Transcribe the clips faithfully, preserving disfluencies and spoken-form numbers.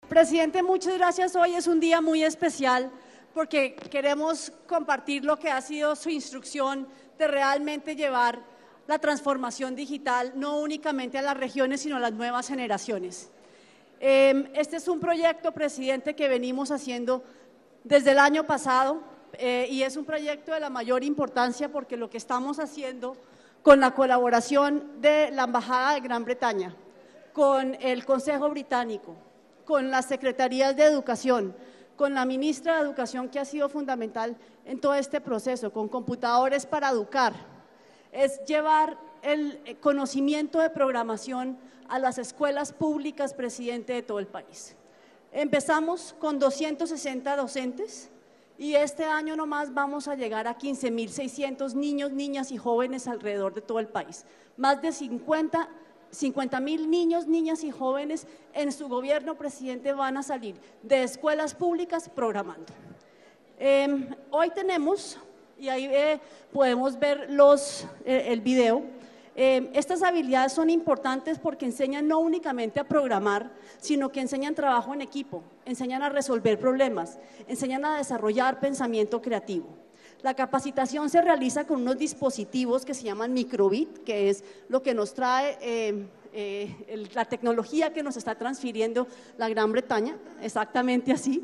Presidente, muchas gracias. Hoy es un día muy especial porque queremos compartir lo que ha sido su instrucción de realmente llevar la transformación digital no únicamente a las regiones, sino a las nuevas generaciones. Este es un proyecto, presidente, que venimos haciendo desde el año pasado eh, y es un proyecto de la mayor importancia porque lo que estamos haciendo con la colaboración de la Embajada de Gran Bretaña, con el Consejo Británico, con las Secretarías de Educación, con la Ministra de Educación, que ha sido fundamental en todo este proceso, con computadores para educar, es llevar el conocimiento de programación a las escuelas públicas, presidente, de todo el país. Empezamos con doscientos sesenta docentes y este año nomás vamos a llegar a quince mil seiscientos niños, niñas y jóvenes alrededor de todo el país. Más de cincuenta mil niños, niñas y jóvenes en su gobierno, presidente, van a salir de escuelas públicas programando. Eh, hoy tenemos, y ahí eh, podemos ver los, eh, el video, eh, estas habilidades son importantes porque enseñan no únicamente a programar, sino que enseñan trabajo en equipo, enseñan a resolver problemas, enseñan a desarrollar pensamiento creativo. La capacitación se realiza con unos dispositivos que se llaman microbit, que es lo que nos trae eh, eh, el, la tecnología que nos está transfiriendo la Gran Bretaña, exactamente así.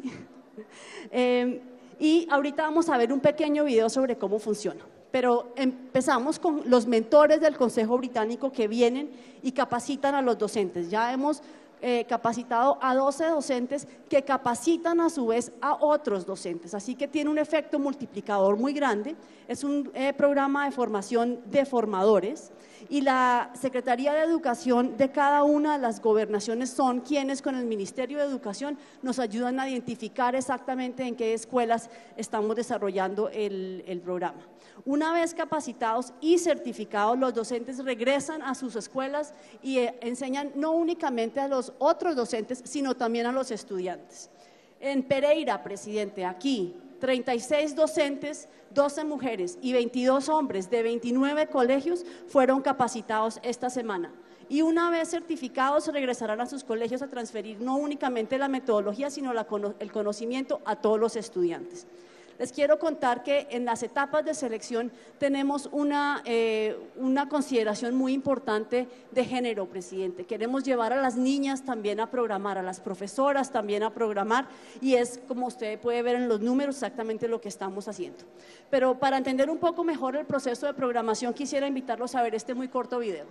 eh, y ahorita vamos a ver un pequeño video sobre cómo funciona. Pero empezamos con los mentores del Consejo Británico que vienen y capacitan a los docentes. Ya hemos Eh, capacitado a doce docentes que capacitan a su vez a otros docentes, así que tiene un efecto multiplicador muy grande. Es un eh, programa de formación de formadores y la Secretaría de Educación de cada una de las gobernaciones son quienes con el Ministerio de Educación nos ayudan a identificar exactamente en qué escuelas estamos desarrollando el, el programa. Una vez capacitados y certificados, los docentes regresan a sus escuelas y eh, enseñan no únicamente a los otros docentes, sino también a los estudiantes. En Pereira, presidente, aquí, treinta y seis docentes, doce mujeres y veintidós hombres de veintinueve colegios fueron capacitados esta semana. Y una vez certificados regresarán a sus colegios a transferir no únicamente la metodología, sino la, el conocimiento a todos los estudiantes. Les quiero contar que en las etapas de selección tenemos una, eh, una consideración muy importante de género, presidente. Queremos llevar a las niñas también a programar, a las profesoras también a programar y es, como usted puede ver en los números, exactamente lo que estamos haciendo. Pero para entender un poco mejor el proceso de programación quisiera invitarlos a ver este muy corto video.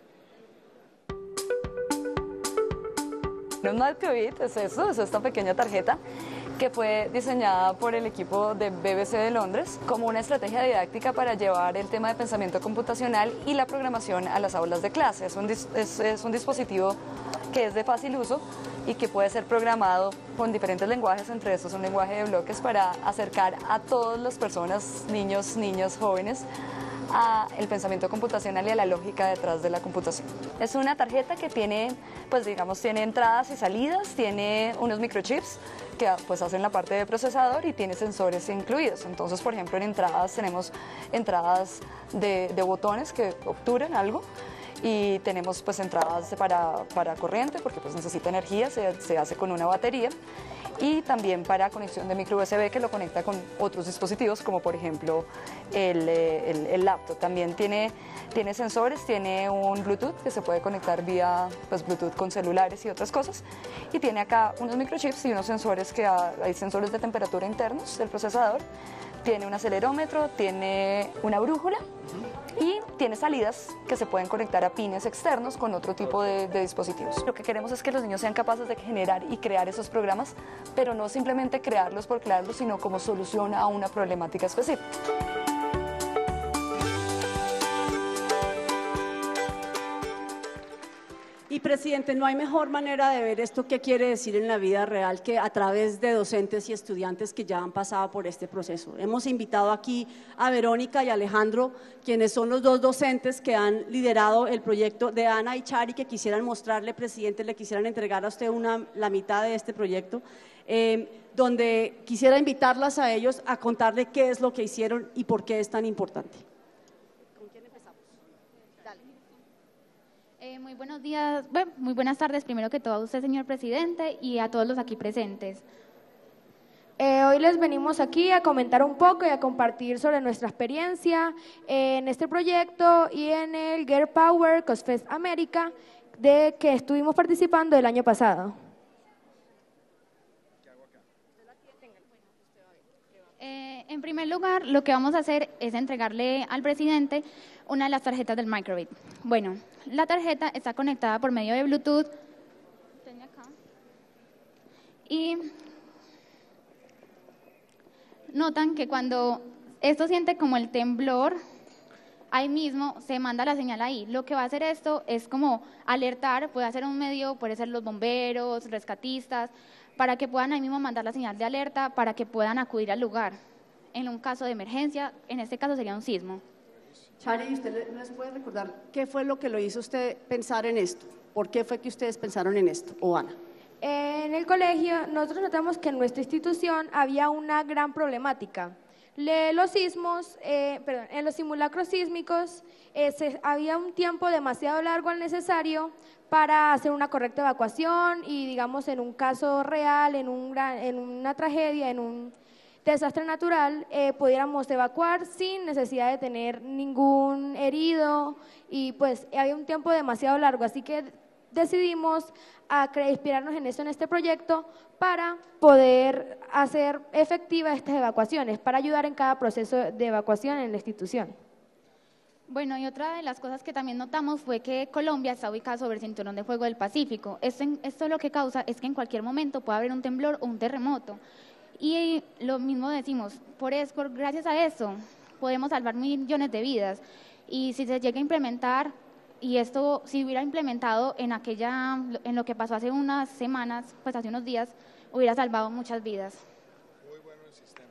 Un microbit es eso, es esta pequeña tarjeta que fue diseñada por el equipo de B B C de Londres como una estrategia didáctica para llevar el tema de pensamiento computacional y la programación a las aulas de clase. Es un, es, es un dispositivo que es de fácil uso y que puede ser programado con diferentes lenguajes, entre estos un lenguaje de bloques para acercar a todas las personas, niños, niñas, jóvenes, a el pensamiento computacional y a la lógica detrás de la computación. Es una tarjeta que tiene, pues digamos, tiene entradas y salidas, tiene unos microchips que pues hacen la parte de procesador y tiene sensores incluidos. Entonces, por ejemplo, en entradas tenemos entradas de, de botones que obturan algo y tenemos pues entradas para, para corriente porque pues necesita energía, se, se hace con una batería, y también para conexión de micro U S B que lo conecta con otros dispositivos como por ejemplo el, el, el laptop. También tiene, tiene sensores, tiene un Bluetooth que se puede conectar vía pues, Bluetooth con celulares y otras cosas, y tiene acá unos microchips y unos sensores que hay sensores de temperatura internos del procesador, tiene un acelerómetro, tiene una brújula y tiene salidas que se pueden conectar a pines externos con otro tipo de, de dispositivos. Lo que queremos es que los niños sean capaces de generar y crear esos programas, pero no simplemente crearlos por crearlos, sino como solución a una problemática específica. Y, presidente, no hay mejor manera de ver esto que quiere decir en la vida real que a través de docentes y estudiantes que ya han pasado por este proceso. Hemos invitado aquí a Verónica y Alejandro, quienes son los dos docentes que han liderado el proyecto de Ana y Chari, que quisieran mostrarle, presidente, le quisieran entregar a usted una, la mitad de este proyecto, eh, donde quisiera invitarlas a ellos a contarle qué es lo que hicieron y por qué es tan importante. Eh, muy buenos días, bueno, muy buenas tardes primero que todo a usted, señor presidente, y a todos los aquí presentes. Eh, hoy les venimos aquí a comentar un poco y a compartir sobre nuestra experiencia en este proyecto y en el Girl Power COSFEST América de que estuvimos participando el año pasado. Eh, en primer lugar, lo que vamos a hacer es entregarle al presidente una de las tarjetas del microbit. Bueno, la tarjeta está conectada por medio de Bluetooth y notan que cuando esto siente como el temblor, ahí mismo se manda la señal ahí. Lo que va a hacer esto es como alertar, puede ser un medio, puede ser los bomberos, rescatistas, para que puedan ahí mismo mandar la señal de alerta, para que puedan acudir al lugar en un caso de emergencia, en este caso sería un sismo. Chari, ¿usted les puede recordar qué fue lo que lo hizo usted pensar en esto? ¿Por qué fue que ustedes pensaron en esto? ¿O Ana? En el colegio nosotros notamos que en nuestra institución había una gran problemática. Le, los sismos, eh, perdón, en los simulacros sísmicos eh, se, había un tiempo demasiado largo al necesario para hacer una correcta evacuación y, digamos, en un caso real, en, un gran, en una tragedia, en un desastre natural, eh, pudiéramos evacuar sin necesidad de tener ningún herido y pues había un tiempo demasiado largo, así que decidimos a inspirarnos en eso, en este proyecto, para poder hacer efectivas estas evacuaciones, para ayudar en cada proceso de evacuación en la institución. Bueno, y otra de las cosas que también notamos fue que Colombia está ubicada sobre el cinturón de fuego del Pacífico. Esto, esto lo que causa es que en cualquier momento puede haber un temblor o un terremoto. Y lo mismo decimos, por eso, gracias a eso, podemos salvar millones de vidas. Y si se llega a implementar, y esto si hubiera implementado en aquella, en lo que pasó hace unas semanas, pues hace unos días, hubiera salvado muchas vidas. Muy bueno el sistema.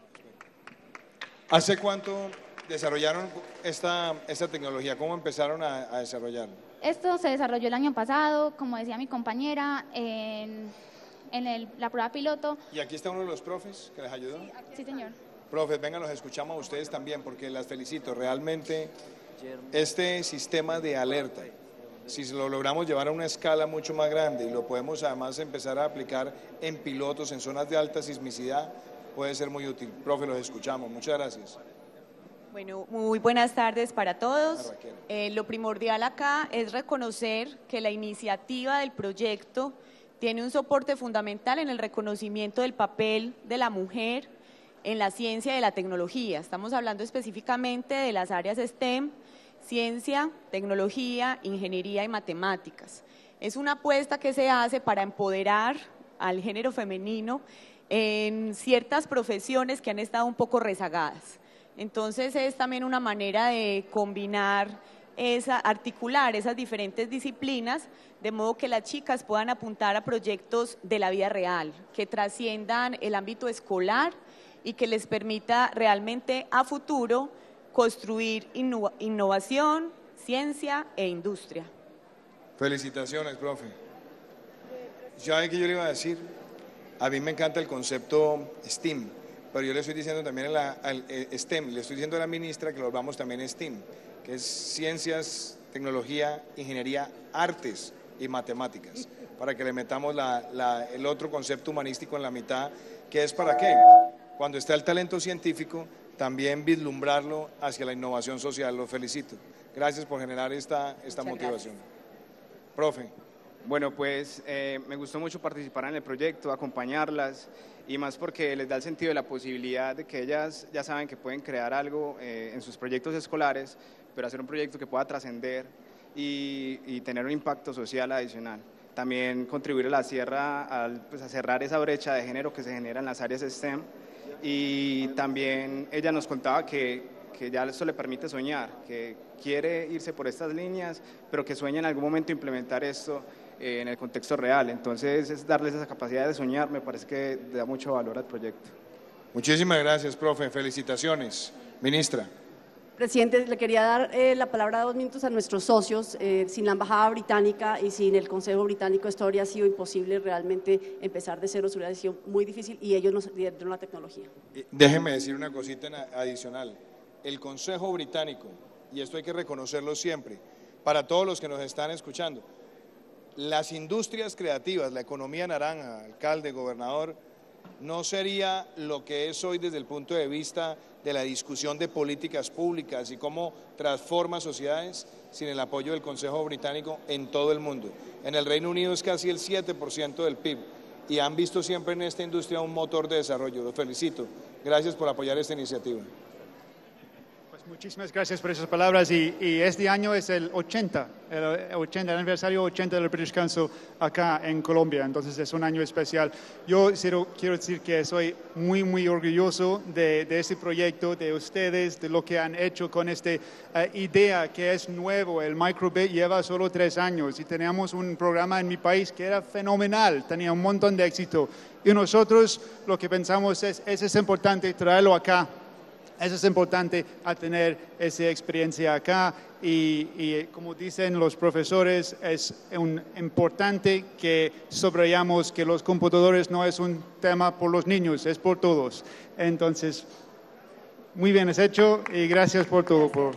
¿Hace cuánto desarrollaron esta, esta tecnología? ¿Cómo empezaron a, a desarrollarla? Esto se desarrolló el año pasado, como decía mi compañera, en, en el, la prueba piloto. ¿Y aquí está uno de los profes que les ayudó? Sí, sí señor. Profes, vengan, los escuchamos a ustedes también porque las felicito. Realmente este sistema de alerta, si lo logramos llevar a una escala mucho más grande y lo podemos además empezar a aplicar en pilotos, en zonas de alta sismicidad, puede ser muy útil. Profe, los escuchamos. Muchas gracias. Bueno, muy buenas tardes para todos. Eh, lo primordial acá es reconocer que la iniciativa del proyecto tiene un soporte fundamental en el reconocimiento del papel de la mujer en la ciencia y la tecnología. Estamos hablando específicamente de las áreas STEM, ciencia, tecnología, ingeniería y matemáticas. Es una apuesta que se hace para empoderar al género femenino en ciertas profesiones que han estado un poco rezagadas. Entonces es también una manera de combinar, esa, articular esas diferentes disciplinas, de modo que las chicas puedan apuntar a proyectos de la vida real, que trasciendan el ámbito escolar y que les permita realmente a futuro construir inno- innovación, ciencia e industria. Felicitaciones, profe. ¿Sabe qué yo le iba a decir? A mí me encanta el concepto STEAM, pero yo le estoy diciendo también a la, al eh, STEM, le estoy diciendo a la ministra que lo vamos también en STEAM, que es ciencias, tecnología, ingeniería, artes y matemáticas, para que le metamos la, la, el otro concepto humanístico en la mitad, que es para qué, cuando está el talento científico, también vislumbrarlo hacia la innovación social. Los felicito. Gracias por generar esta, esta motivación. Gracias. Profe. Bueno, pues eh, me gustó mucho participar en el proyecto, acompañarlas y más porque les da el sentido de la posibilidad de que ellas ya saben que pueden crear algo eh, en sus proyectos escolares, pero hacer un proyecto que pueda trascender y, y tener un impacto social adicional. También contribuir a la sierra al, pues, a cerrar esa brecha de género que se genera en las áreas STEM. Y también ella nos contaba que, que ya esto le permite soñar, que quiere irse por estas líneas, pero que sueña en algún momento implementar esto eh, en el contexto real. Entonces, es darles esa capacidad de soñar, me parece que da mucho valor al proyecto. Muchísimas gracias, profe. Felicitaciones. Ministra. Presidente, le quería dar eh, la palabra dos minutos a nuestros socios. Eh, sin la Embajada Británica y sin el Consejo Británico esto habría sido imposible realmente empezar de cero, hubiera sido muy difícil y ellos nos dieron la tecnología. Déjenme decir una cosita adicional. El Consejo Británico, y esto hay que reconocerlo siempre, para todos los que nos están escuchando. Las industrias creativas, la economía naranja, alcalde, gobernador, no sería lo que es hoy desde el punto de vista de la discusión de políticas públicas y cómo transforma sociedades sin el apoyo del Consejo Británico en todo el mundo. En el Reino Unido es casi el siete por ciento del P I B y han visto siempre en esta industria un motor de desarrollo. Los felicito. Gracias por apoyar esta iniciativa. Muchísimas gracias por esas palabras y, y este año es el ochenta, el ochenta, el aniversario ochenta del British Council acá en Colombia, entonces es un año especial. Yo quiero, quiero decir que soy muy, muy orgulloso de, de este proyecto, de ustedes, de lo que han hecho con esta uh, idea que es nuevo. El microbit lleva solo tres años y teníamos un programa en mi país que era fenomenal, tenía un montón de éxito y nosotros lo que pensamos es, es, es importante traerlo acá. Eso es importante a tener esa experiencia acá y, y como dicen los profesores, es un, importante que subrayamos que los computadores no es un tema por los niños, es por todos. Entonces, muy bien es hecho y gracias por todo. Por...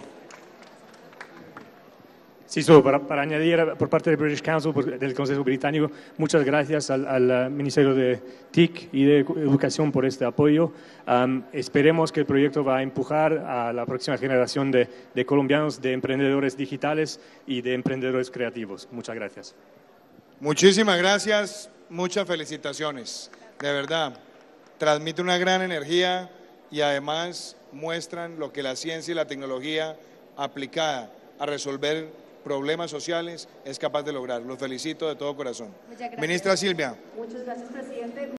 Sí, solo para, para añadir por parte del British Council, por, del Consejo Británico, muchas gracias al, al Ministerio de T I C y de Educación por este apoyo. Um, esperemos que el proyecto va a empujar a la próxima generación de, de colombianos, de emprendedores digitales y de emprendedores creativos. Muchas gracias. Muchísimas gracias, muchas felicitaciones. De verdad, transmite una gran energía y además muestran lo que la ciencia y la tecnología aplicada a resolver problemas sociales es capaz de lograr. Los felicito de todo corazón. Ministra Silvia. Muchas gracias, presidente.